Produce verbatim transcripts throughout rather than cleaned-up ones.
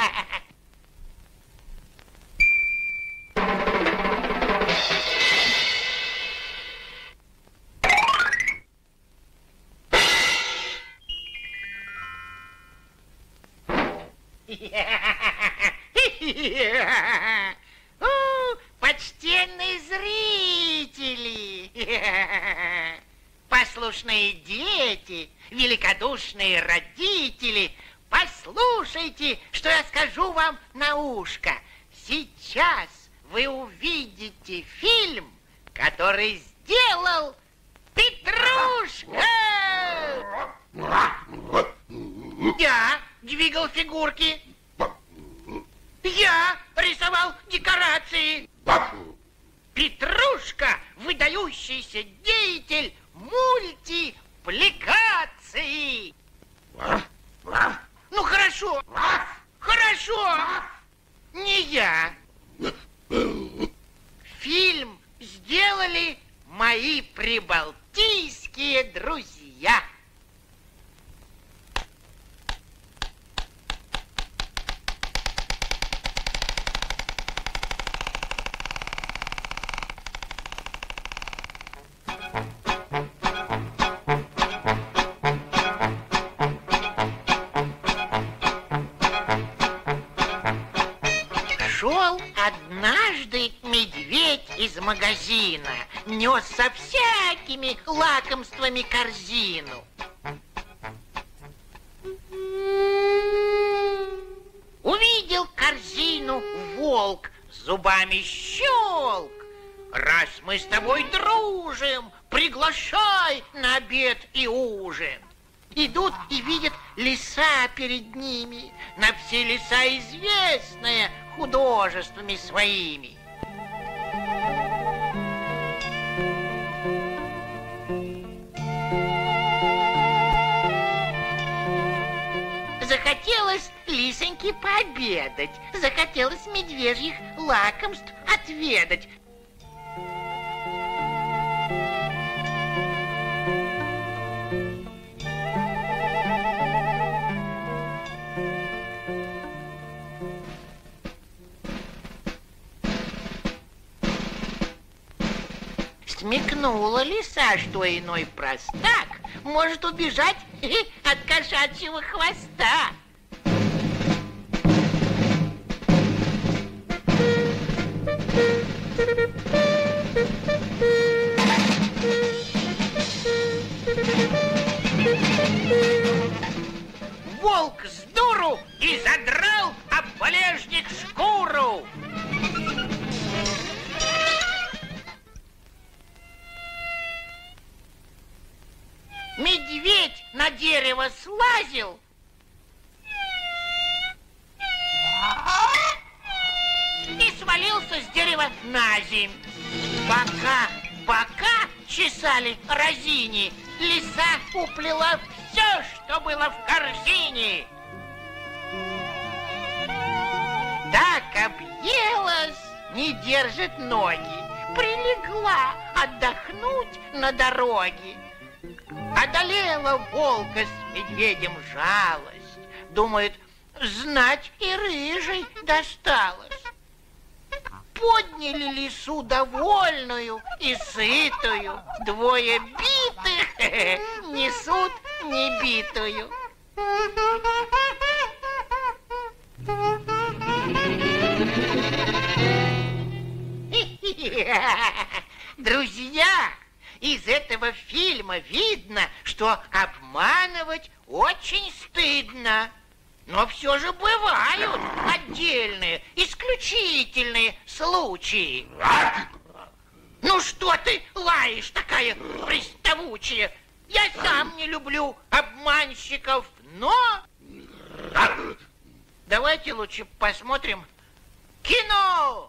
О, почтенные зрители, послушные дети, великодушные родители, послушайте, что я скажу вам на ушко. Сейчас вы увидите фильм, который сделал Петрушка. Я двигал фигурки. Я рисовал декорации. Петрушка – выдающийся деятель мультипликации. Ну, хорошо, хорошо, не я. Фильм сделали мои прибалтийские друзья. Шел однажды медведь из магазина, нес со всякими лакомствами корзину. Увидел корзину волк, зубами щелк. Раз мы с тобой дружим, приглашай на обед и ужин. Идут и видят леса перед ними, на все леса известные художествами своими. Захотелось лисоньке пообедать, захотелось медвежьих лакомств отведать. Смекнула лиса, что иной простак может убежать от кошачьего хвоста. Волк с дуру и задрал об валежник шкуру. Медведь на дерево слазил и свалился с дерева на земь. Пока бока чесали разини, лиса уплела все, что было в корзине. Так объелась, не держит ноги, прилегла отдохнуть на дороге. Одолела волка с медведем жалость. Думает, знать и рыжей досталось. Подняли лису довольную и сытую. Двое битых несут небитую. Друзья, из этого фильма видно, что обманывать очень стыдно. Но все же бывают отдельные, исключительные случаи. Ну что ты лаешь, такая приставучая? Я сам не люблю обманщиков, но... Давайте лучше посмотрим кино.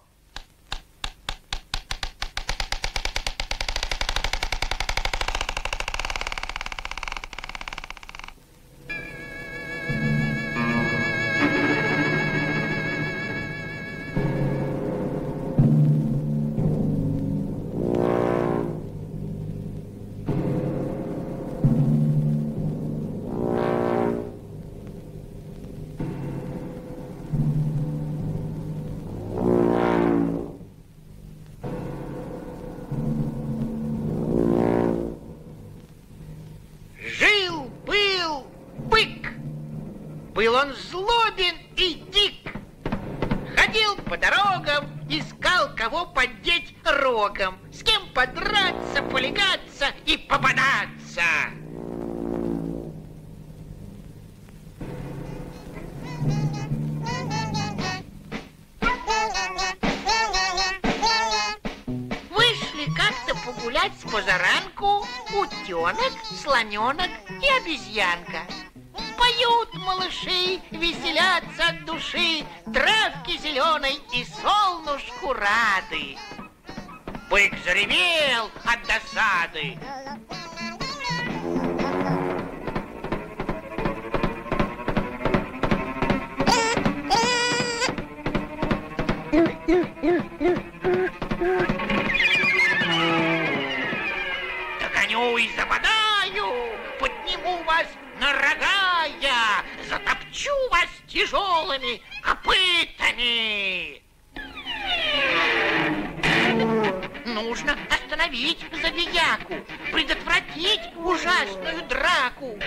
Был он злобен и дик. Ходил по дорогам, искал, кого поддеть рогом, с кем подраться, полегаться и попадаться. Вышли как-то погулять с позаранку утенок, слоненок и обезьянка. Поют малыши, веселятся от души, травки зеленой и солнышку рады. Бык заревел от досады. Догоню и забодаю, подниму вас на рога я, затопчу вас тяжелыми копытами. Нужно остановить забияку, предотвратить ужасную драку.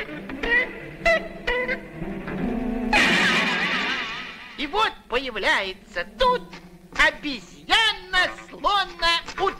И вот появляется тут обезьяна-слона-ут.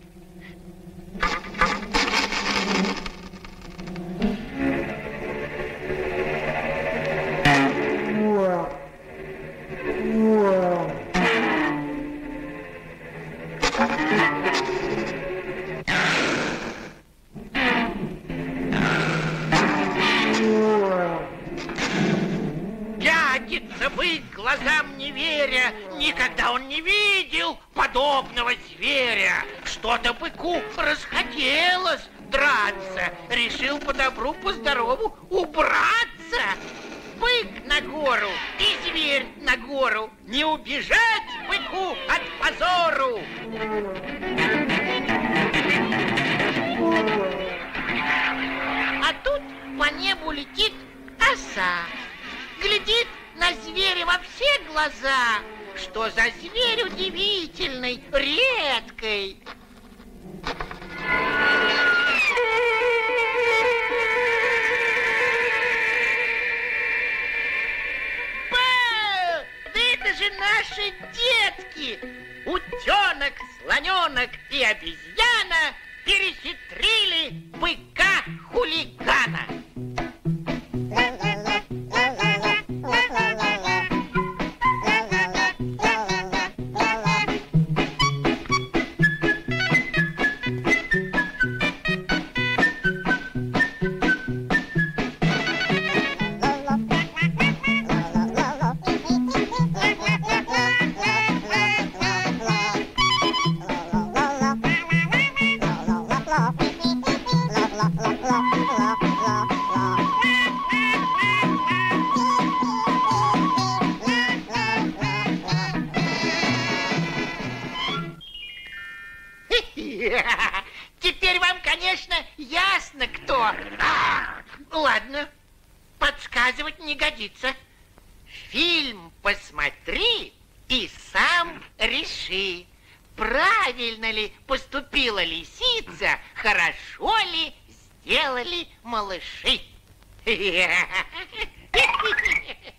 Пятится бык, глазам не веря, никогда он не видел подобного зверя. Что-то быку расхотелось драться, решил по добру, по здорову убраться. Бык на гору и зверь на гору, не убежать быку от позору. А тут по небу летит оса, глядит на зверя во все глаза. Что за зверь удивительный, редкий. Ба! Да это же наши детки! Утенок, слоненок и обезьяна перехитрили быка-хулигана. Теперь вам, конечно, ясно, кто. А, ладно, подсказывать не годится. Фильм посмотри и сам реши, правильно ли поступила лисица, хорошо ли сделали малыши.